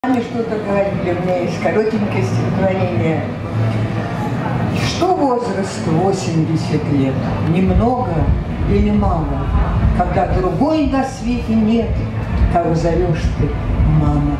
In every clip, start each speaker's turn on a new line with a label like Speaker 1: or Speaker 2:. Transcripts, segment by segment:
Speaker 1: Они что-то говорили, у меня есть коротенькое стихотворение. Что возраст 80 лет? Немного или мало? Когда другой на свете нет, кого зовешь ты мама.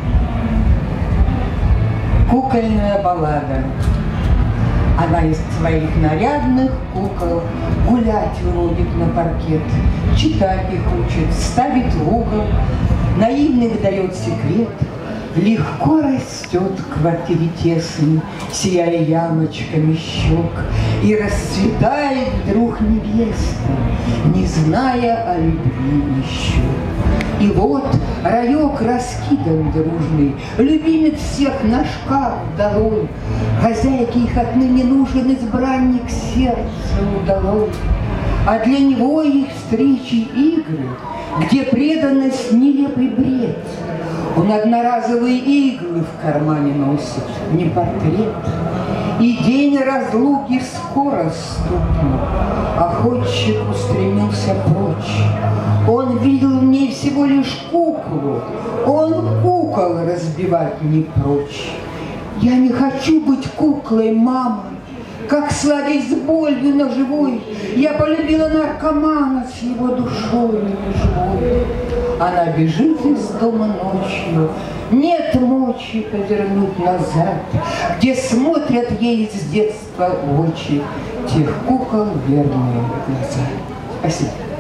Speaker 1: Кукольная баллада. Она из своих нарядных кукол гулять выводит на паркет, читать их учит, ставит в угол, наивных дает секрет. Легко растет в квартире тесной, сияя ямочками щек, и расцветает вдруг невеста, не зная о любви еще. И вот раек раскидан дружный, любимец всех на шкаф долой, хозяйке их отныне нужен избранник сердца удалой. А для него их встречи игры, где преданность нелепый бред. Он одноразовые иглы в кармане носит, не портрет. И день разлуки скоро стукнул, охотчик устремился прочь. Он видел в ней всего лишь куклу, он кукол разбивать не прочь. Я не хочу быть куклой, мама, как сладить с болью на живой. Я полюбила наркомана с его душой живой. Она бежит из дома ночью, нет мочи повернуть назад, где смотрят ей с детства очи тех кукол верные глаза. Спасибо.